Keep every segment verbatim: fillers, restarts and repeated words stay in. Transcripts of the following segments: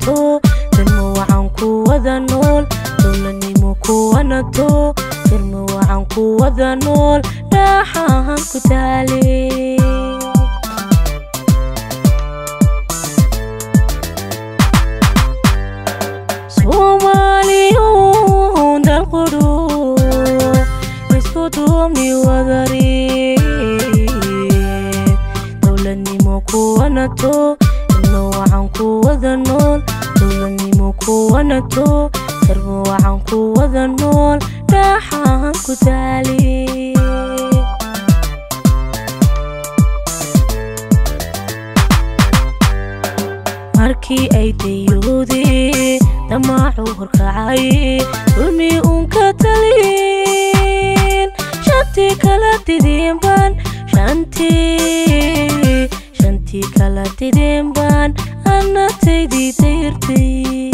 تو ترمو وعن قوة نول دولني مو قوة تو ترمو وعن قوة نول راحان كتالي سوماليون دا القلوب اسكتومي وذري دولني مو قوة تو ترمو وعن قوة نول دولني مو قوة تو ترمو وعن قوة نول راحان كتالي markii ay dayuudi damaacu horkacay dulmi uun ka talin shantii kala tidin baan shantii shantii kala tidin baan annataydii dayrtay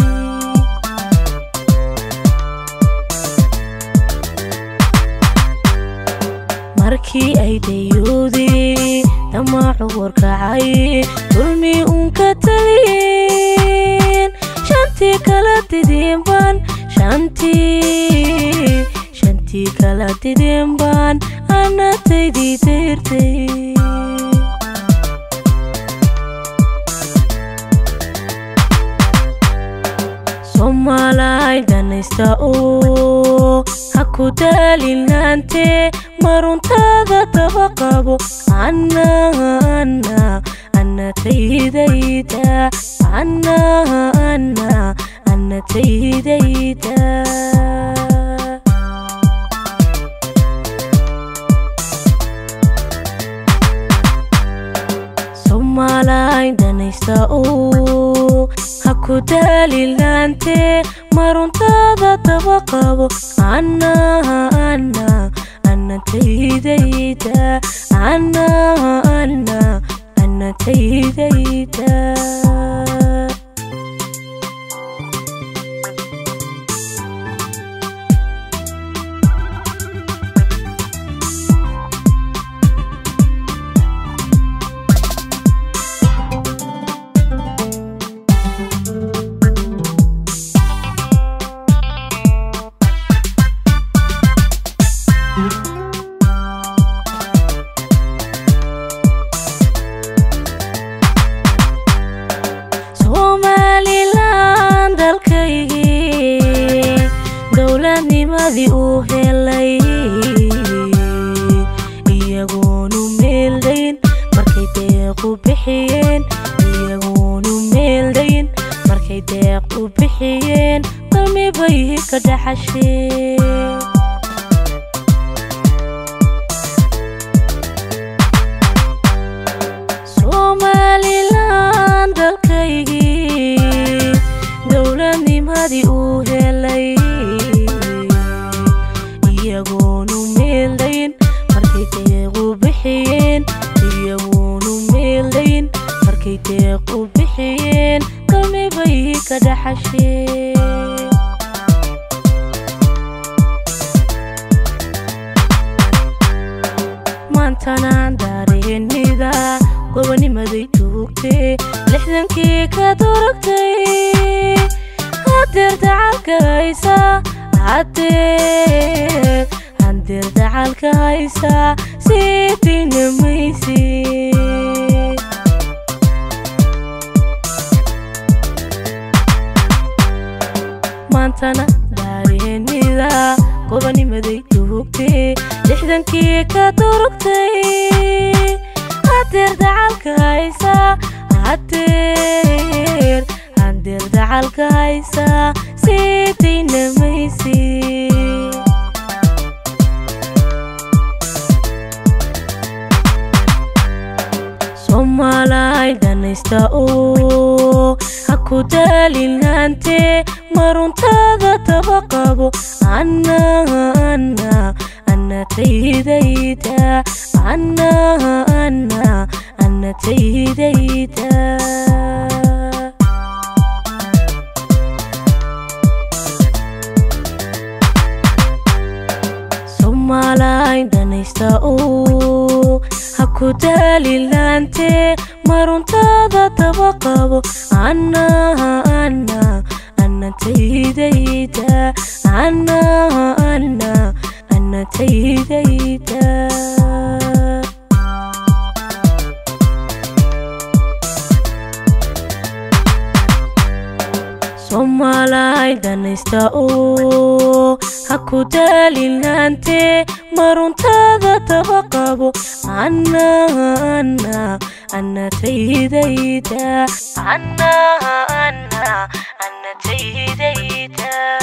markii ay dayuudi damaacu horkacay dulmi uun ka talin shantii kala tidin baan shantii shantii kala tidin baan annataydii dayrtay Somalay danaysta oo haku dalilante maruntada tabaqabo anna anna anna taydayda anna anna anna taydayda Somalay danaysta oo haku dalilante maruntada tabaqabo anna anna anna taydayda anna anna anna taydayda Somaliland dalkaygi dowladnimadii uu helay iyagoonu meeldayn markay deeq u bixiyeen iyagoonu meeldayn markay deeq u bixiyeen dalmi bay ka dhaxasheen Somaliland dalkaygi dowladnimadii uu helay iyagoonu meeldayn markay deeq u bixiyeen iyagoonu meeldayn markay deeq u bixiyeen dalmi bay ka dhaxasheen maantanaan dareenida gobonimaday joogtay lixdankii ka durugtay hadeer dacalka haysa hadeer hadeer dacalka haysa siidina maysi maantana dareenida gobonimaday joogtay lixdankii ka durugtay hadeer dacalka haysa hadeer hadeer dacalka haysa siidina maysi Somalay danaysta oo haku dalilante maruntada tabaqabo anna anna anna taydayda anna anna anna taydayda Somalay danaysta oo haku dalilante maruntada تبقى أنا أنا أنا تيديتا أنا أنا أنا تيديتا Somalay danistao haku dalilante maruntada tabaqabo anna anna anna taydayta anna anna anna taydayta